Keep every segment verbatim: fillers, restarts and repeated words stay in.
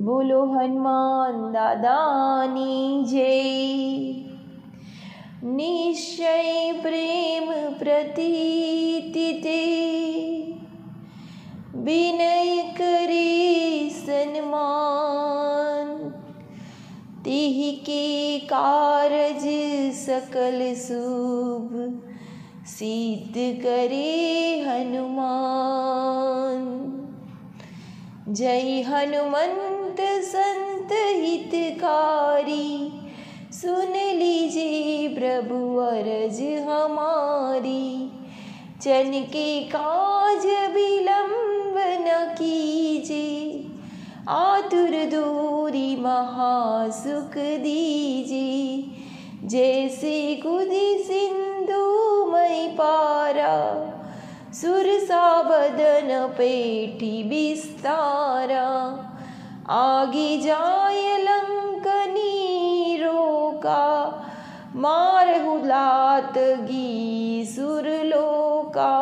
बोलो हनुमान दादानी जय। निश्चय प्रेम प्रतीति ते, विनय करे सन्मान। तिहि के कारज सकल शुभ, सिद्ध करे हनुमान। जय हनुमंत संत हितकारी, सुन लीजिए प्रभु अरज हमारी। जन के काज विलंब न कीजिए, आतुर दूरी महासुख दीजिए। जैसे गुदि सिंधु मई पारा, सुरसा बदन पेठी बिस्तारा। आगे जाय लंकनी रोका, मारहु लातगी सुरलोका।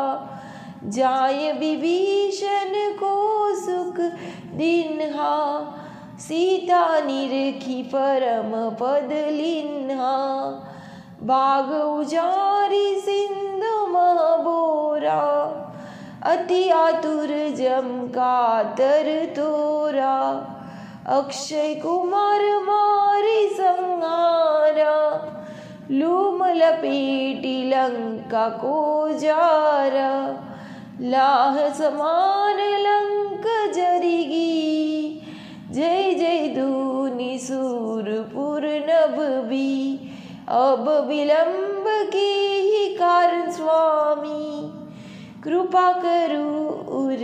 जाय विभीषण को सुख दिन्हा, सीता निरखी परम पद लिन्हा। बाग उजारी सिंधु महबोरा, अति आतुर जम कातर तोरा। अक्षय कुमार मारि संहारा, लूम लपेटी लंका को जारा। लाह समान लंक जरिगी, जय जय धूनि सूरपुर नभ भी। अब विलंब के ही कारण स्वामी, कृपा करो उर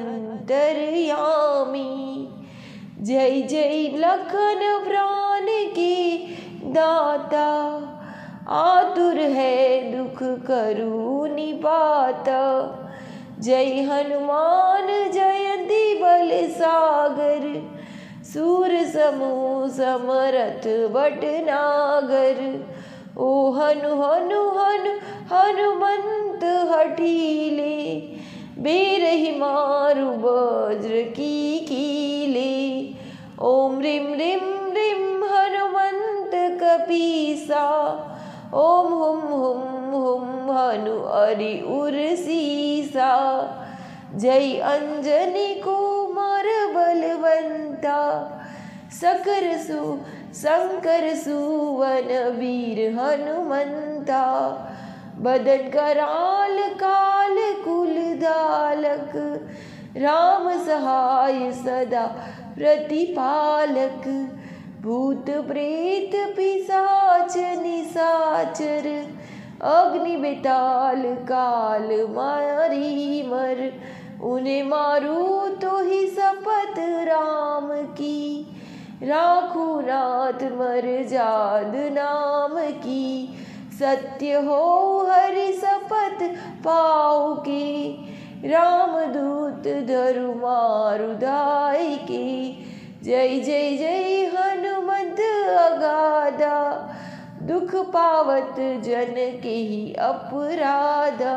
अंतरयामी। जय जय लखन प्राण के दाता, आतुर है दुख करू निपाता। जय हनुमान जयंती बल सागर, सूर समूह समरथ भटनागर। ओ हनु हनु हनु हनुमंत हठीले, बेरहि मारु वज्र की कीले। ओम रिम रिम रिम हनुमंत कपीसा, ओम हुम हुम हुम हनु हरि उर सीसा। जय अंजनी कुमार बलवंता, सकर सु शंकर सुवन वीर हनुमंता। बदन कराल काल कुल धालक, राम सहाय सदा प्रतिपालक। भूत प्रेत पिशाच निशाचर, अग्नि बेताल काल मारी मर। उन्हें मारू तो ही शपथ राम की, राखू नाथ मर जाद नाम की। सत्य हो हरि शपथ पाओ के, राम दूत धरु मारु धाय के। जय जय जय हनुमत अगाधा, दुख पावत जन के ही अपराधा।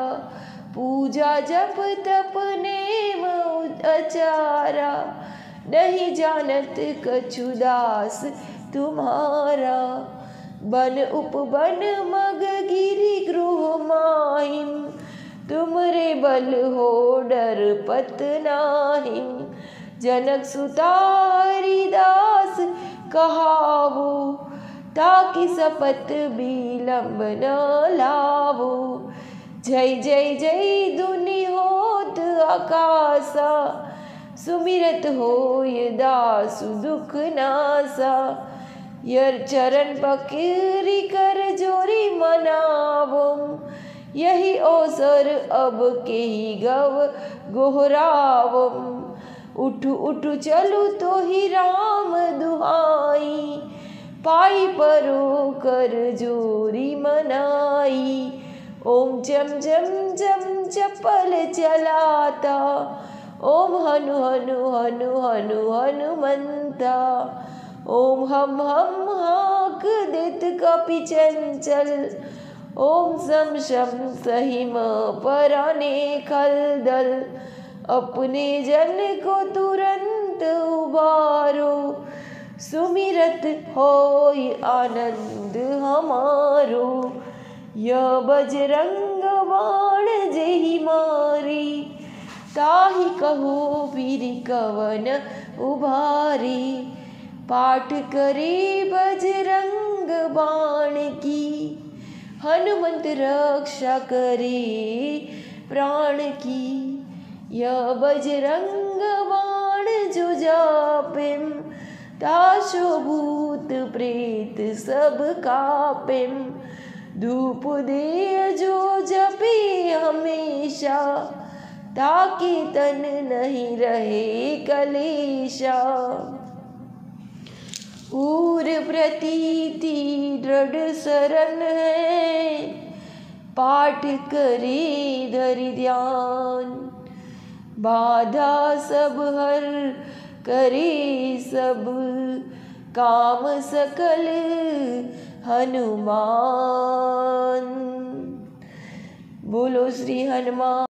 पूजा जप तप नेम आचारा, नहीं जानत कछु दास तुम्हारा। बन उपवन मग गिरि गृह माहिम, तुमरे बल हो डर पत नाहिम। जनक सुता हरिदास कहावो, ताकि शपथ बिलंब न लावो। जय जय जय धुनि होत आकाशा, सुमिरत होय दासु दुख नासा। यर चरण पकड़ी कर जोरी मनावम, यही अवसर अब के ही गव गोहरावम। उठ उठ चलू तो ही राम दुहाई, पाई परो कर जोरी मनाई। ओम चम चम चम चपल चलाता, ओम हनु हनु हनु हनु हनुमंता। ओम हम हम हाक देत कपि चंचल, ओम सम शम सहिम पराने खलदल। अपने जन को तुरंत हनुमंत उबारो, सुमिरत होय आनंद हमारो। यह बजरंग बाण जेहि मारे, ताहि कहो वीर कवन उबारे। पाठ करे बजरंग बाण की, हनुमंत रक्षा करे प्राण की। यह बजरंग बाण जो जापेम, ताशो भूत प्रेत सब कापेम। धूप दे जो जपे हमेशा, ताकि तन नहीं रहे कलेशा। उर प्रतीति दृढ़ शरण है, पाठ करे धरि ध्यान। बाधा सब हर करे सब, काम सकल हनुमान। बोलो श्री हनुमान।